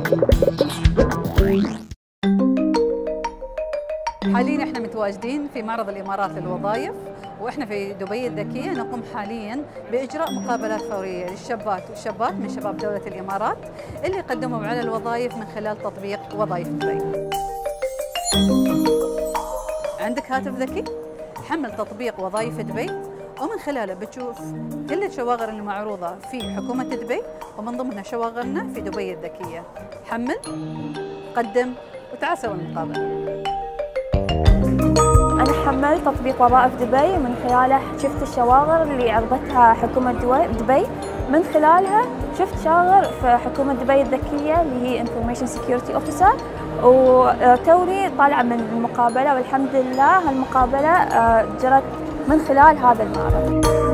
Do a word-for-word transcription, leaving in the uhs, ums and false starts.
حاليا احنا متواجدين في معرض الامارات للوظائف، واحنا في دبي الذكيه نقوم حاليا باجراء مقابلات فوريه للشابات والشابات من شباب دوله الامارات اللي قدموا على الوظائف من خلال تطبيق وظائف دبي. عندك هاتف ذكي؟ حمل تطبيق وظائف دبي ومن خلاله بتشوف كل الشواغر المعروضه في حكومه دبي ومن ضمنها شواغرنا في دبي الذكيه. حمل، قدم، وتعال سوي المقابله. أنا حملت تطبيق وظائف دبي، ومن خلاله شفت الشواغر اللي عرضتها حكومة دبي. من خلالها شفت شاغر في حكومة دبي الذكية اللي هي Information Security Officer، وتوني طالعة من المقابلة، والحمد لله هالمقابلة جرت من خلال هذا المعرض.